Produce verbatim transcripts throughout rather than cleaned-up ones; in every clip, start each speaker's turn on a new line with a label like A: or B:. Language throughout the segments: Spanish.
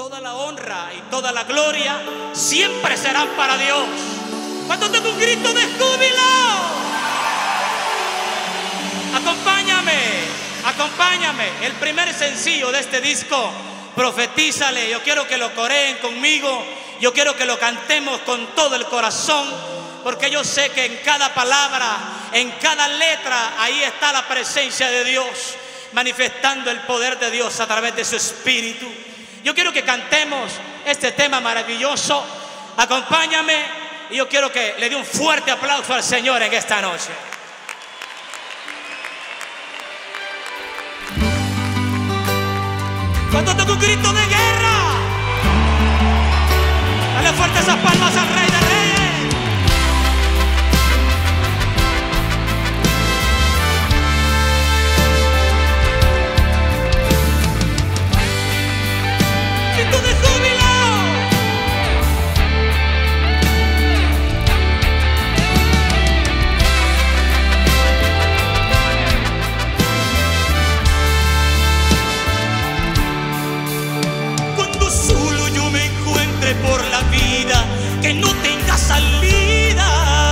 A: toda la honra y toda la gloria siempre serán para Dios. ¿Cuánto tengo un grito de júbilo? Acompáñame, acompáñame. El primer sencillo de este disco, Profetízale. Yo quiero que lo coreen conmigo. Yo quiero que lo cantemos con todo el corazón, porque yo sé que en cada palabra, en cada letra, ahí está la presencia de Dios, manifestando el poder de Dios a través de su Espíritu. Yo quiero que cantemos este tema maravilloso. Acompáñame y yo quiero que le dé un fuerte aplauso al Señor en esta noche. Cuando tengo un grito de guerra, dale fuerte esas palmas al Rey de Reyes. Grito de júbilo. Cuando solo yo me encuentre por la vida, que no tenga salida,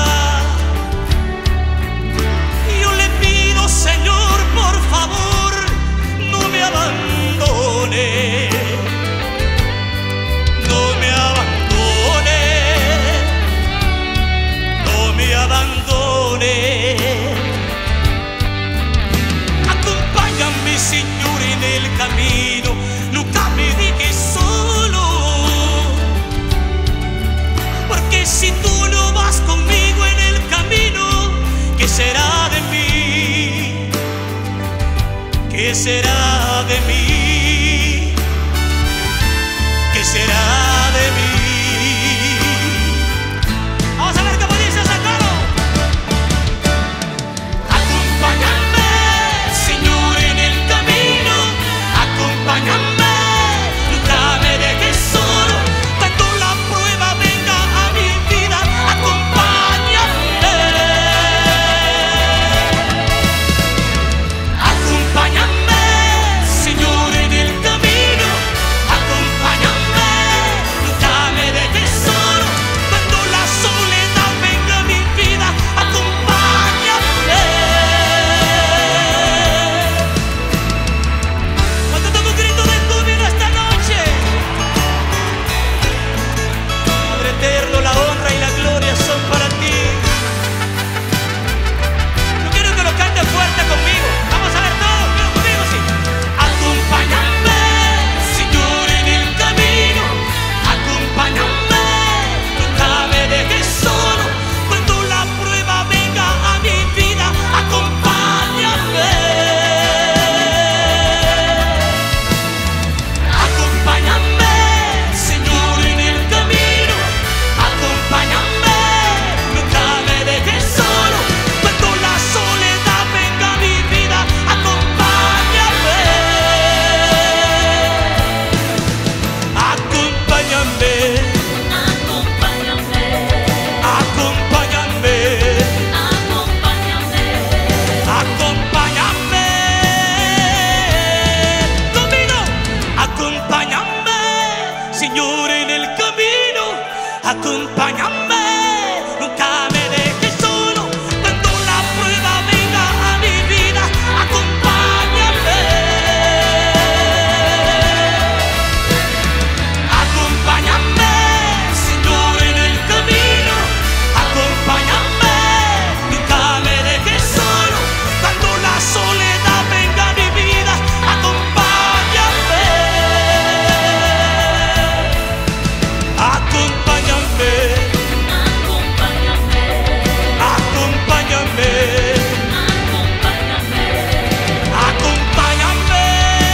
A: yo le pido, Señor, por favor, no me abandone, no me abandone, no me abandone. Acompáñame, Señor, en el camino, nunca me dejes solo, porque si tú no vas conmigo en el camino, ¿qué será de mí? ¿Qué será de mí? ¿Qué será de mí? Vamos a ver cómo dice ese coro. Acompáñame, Señor, en el camino, acompáñame, nunca me dejes solo, cuando la prueba venga a mi vida, acompáñame, acompáñame, Señor, en el camino, acompáñame, nunca me dejes solo, cuando la soledad venga a mi vida, acompáñame. Cuando tengo un grito de júbilo esta noche, Padre eterno, la honra y la gloria son para ti. Yo quiero que lo cantes fuerte conmigo. Vamos a ver todos, quiero conmigo, sí. Acompáñame, Señor, en el camino, acompáñame, nunca me dejes solo, cuando la prueba venga a mi vida, acompáñame, acompáñame, Señor, en el camino, acompáñame, nunca me dejes solo, cuando la soledad venga a mi vida, acompáñame, acompáñame, acompáñame, acompáñame, conmigo, acompáñame, Señor, en el camino, acompáñame, nunca me dejes solo, cuando la prueba venga a mi vida, acompáñame, acompáñame, Señor, en el camino, acompáñame, nunca me dejes solo, cuando la soledad venga a mi vida, acompáñame, acompáñame, acompáñame, acompáñame.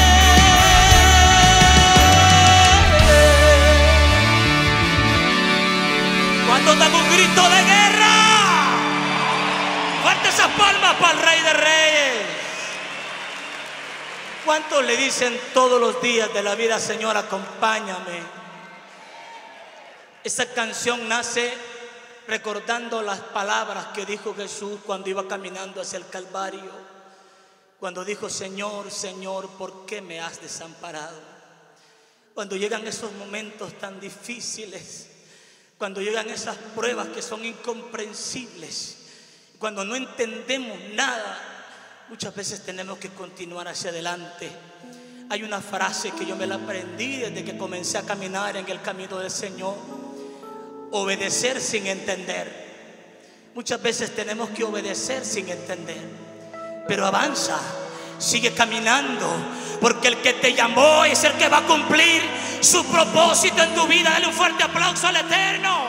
A: Cuando damos un grito de guerra, fuerte esas palmas para el Rey de Reyes. ¿Cuántos le dicen todos los días de la vida, Señor, acompáñame? Esa canción nace recordando las palabras que dijo Jesús cuando iba caminando hacia el Calvario, cuando dijo: Señor, Señor, ¿por qué me has desamparado? Cuando llegan esos momentos tan difíciles, cuando llegan esas pruebas que son incomprensibles, cuando no entendemos nada, muchas veces tenemos que continuar hacia adelante. Hay una frase que yo me la aprendí desde que comencé a caminar en el camino del Señor: obedecer sin entender. Muchas veces tenemos que obedecer sin entender, pero avanza, sigue caminando, porque el que te llamó es el que va a cumplir su propósito en tu vida. Dale un fuerte aplauso al Eterno.